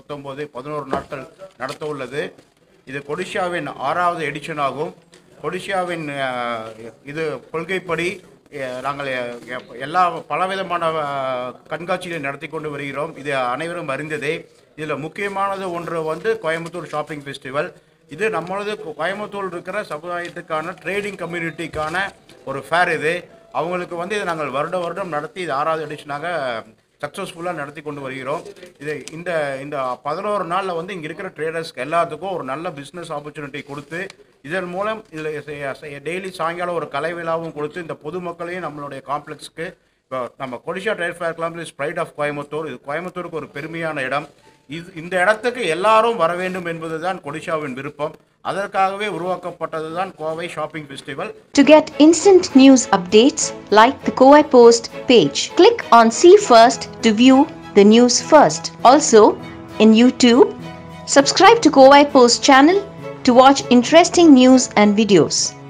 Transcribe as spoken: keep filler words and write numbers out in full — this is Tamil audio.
பத்தொன்பது பதினோரு நாட்கள் நடத்த உள்ளது. இது கொடிஷியாவின் ஆறாவது எடிஷன் ஆகும். கொடிஷியாவின் இது கொள்கைப்படி நாங்கள் எல்லா பலவிதமான கண்காட்சிகளை நடத்தி கொண்டு வருகிறோம். இது அனைவரும் அறிந்ததே. இதில் முக்கியமானது ஒன்று வந்து கோயம்புத்தூர் ஷாப்பிங் ஃபெஸ்டிவல். இது நம்மளது கோயம்புத்தூர் இருக்கிற சமுதாயத்துக்கான ட்ரேடிங் கம்யூனிட்டிக்கான ஒரு ஃபேர். இது அவங்களுக்கு வந்து இதை நாங்கள் வருட வருடம் நடத்தி இது ஆறாவது எடிஷனாக சக்ஸஸ்ஃபுல்லாக நடத்தி கொண்டு வருகிறோம். இது இந்த இந்த பதினோரு நாளில் வந்து இங்கே இருக்கிற ட்ரேடர்ஸ்க்கு எல்லாத்துக்கும் ஒரு நல்ல பிஸ்னஸ் ஆப்பர்ச்சுனிட்டி கொடுத்து, இதன் மூலம் இதில் டெய்லி சாயங்காலம் ஒரு கலை விழாவும் கொடுத்து இந்த பொதுமக்களையும் நம்மளுடைய காம்ப்ளெக்ஸுக்கு இப்போ நம்ம Codissia trade fair club is pride of Coimbatore. இது கோயம்புத்தூருக்கு ஒரு பெருமையான இடம். இது இந்த இடத்துக்கு எல்லாரும் வர வேண்டும் என்பது தான் கொடிஷியாவின் விருப்பம். அதற்காகவே உருவாக்கப்பட்டது தான் Kovai shopping festival. To get instant news updates, like the Kowai Post page. Click on See First to view the news first. Also, in YouTube, subscribe to Kowai Post channel to watch interesting news and videos.